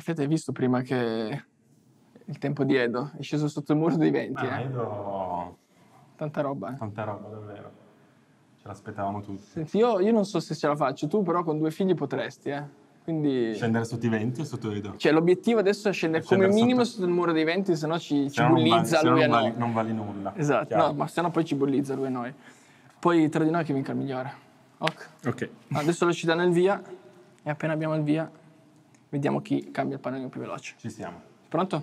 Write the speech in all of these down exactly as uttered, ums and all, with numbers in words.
effetti hai visto prima che il tempo di Edo è sceso sotto il muro dei venti, Ah, eh? Edo... Tanta roba. Eh? Tanta roba, davvero. Ce l'aspettavamo tutti. Senti, io, io non so se ce la faccio, tu però con due figli potresti, eh? Quindi... Scendere sotto i venti o sotto Edo? Cioè l'obiettivo adesso è scendere come Scendere minimo sotto... sotto il muro dei venti, se no ci, ci Se no non vali- bullizza se no lui non a vali, noi. non vali nulla. Esatto, Chiaro. no, ma se no poi ci bullizza lui a noi. Poi tra di noi che vinca il migliore. Ok. Ok. Adesso lo ci danno il via e appena abbiamo il via vediamo chi cambia il pannolino più veloce. Ci siamo. Pronto?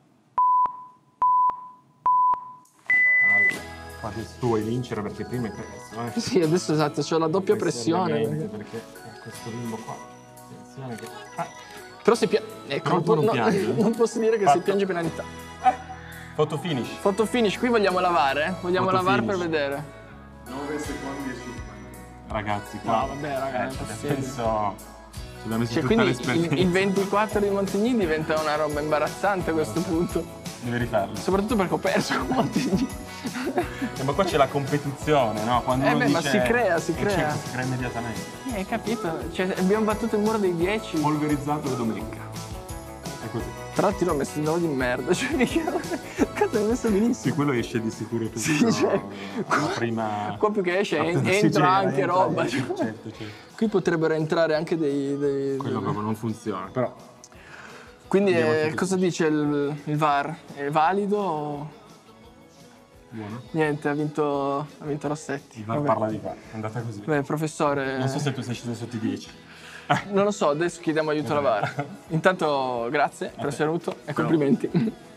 Allora, qua adesso tu vuoi vincere perché prima è perso, eh? Sì, adesso esatto, c'ho la doppia Questo pressione. ovviamente, Perché... perché questo bimbo qua, attenzione che... Ah, Però se piange... Ecco, non, tu non po- piangi, no, eh? non posso dire che Fatto. se piange penalità. photo finish. Foto finish, qui vogliamo lavare, eh? Vogliamo Foto lavare finish. per vedere. nove secondi e cinque. Ragazzi, qua... No, vabbè, raga, eh, è ci possibile. penso... Ci abbiamo messo Cioè, tutta quindi l'esperienza. il, il ventiquattro di Montigny diventa una roba imbarazzante a questo punto. Devi rifarlo. Soprattutto perché ho perso con Montigny. Eh, ma qua c'è la competizione, no? Quando Eh uno beh, ma dice- si crea, si eh, crea. certo, si crea immediatamente. Eh, hai capito? Cioè, abbiamo battuto il muro dei dieci. Polverizzato da domenica. È così. Tra l'altro io ho messo il nome di merda, cioè mica... Cazzo, l'hai messo benissimo. Sì, quello esce di sicuro tutto. Sì, cioè, prima... Qua più che esce appena en- si entra gira, anche entra, roba. esce, cioè. certo, certo. Qui potrebbero entrare anche dei... dei- Quello dei- proprio non funziona, però... Quindi Andiamo eh, tutti. cosa dice il, il V A R? È valido o... Buono. Niente, ha vinto, ha vinto Rossetti. Il V A R Vabbè. parla di qua, è andata così. Beh, professore... Non so se tu sei sceso sotto i dieci. Non lo so, adesso chiediamo aiuto alla V A R. Intanto grazie per essere venuto e complimenti.